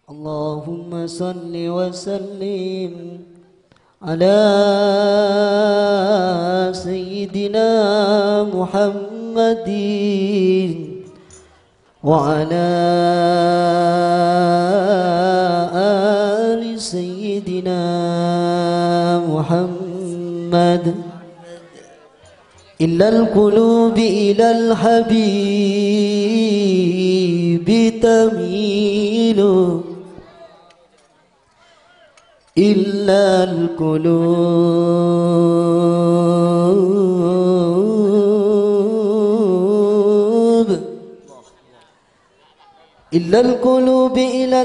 اللهم صل وسلم على سيدنا محمد وعلى آل سيدنا محمد. إلا القلوب إلى الحبيب تميل، إلا القلوب إلا القلوب إلى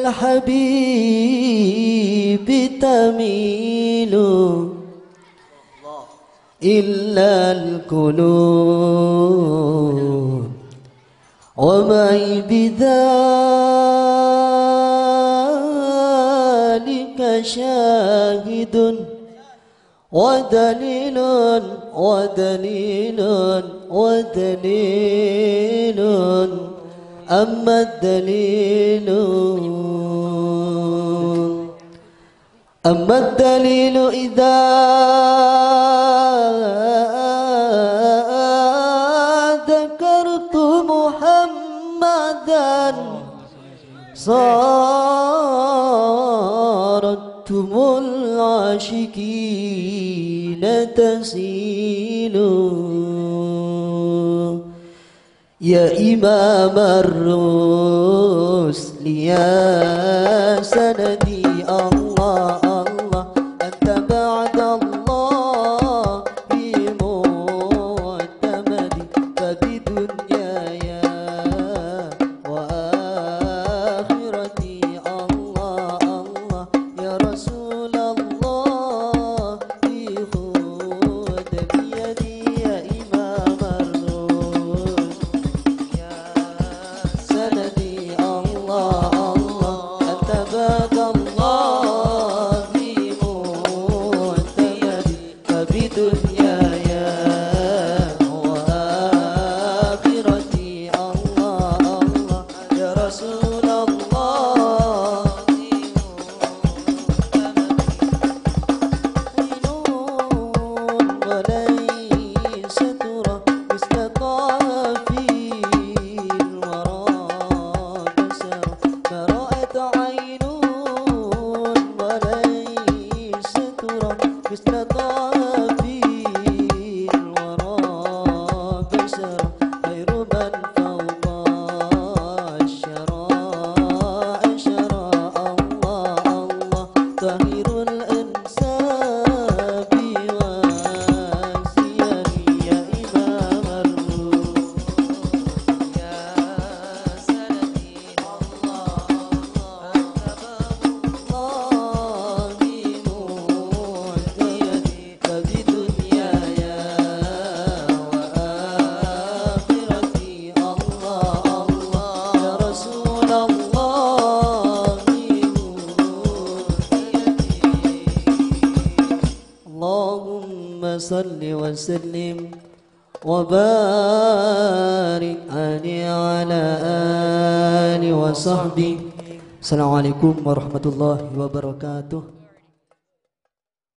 الحبيب تميل، إلا القلوب ومعي بذلك شاهد ودليل ودليل ودليل. أما الدليل إذا ذكرت محمدا صارتم العاشقين تسيل. يا إمام الرسل يا سندي الله الله، أنت بعد الله بمعتمدي، فبدنياي وآخرتي الله الله. يا رسول الله خذ بيدي يا إمام الرسل يا سندي الله الله، أنت بعد الله بمعتمدي، فبدنياي وآخرتي الله الله. يا رسول الله وليس ترى مثل طه في الورى بشر، ما رأت عين وليس ترى مثل طه في الورى بشر، خير من فوق الشرى أشرى الله الله. طهير الأنساب والسير يا إمام الروح يا سندي الله الله، أنت باب الله بمعتمدي، فبدنياي وآخرتي الله الله. يا رسول الله اللهم صل وسلم وبارك عليه وعلى آله وصحبه. السلام عليكم ورحمة الله وبركاته.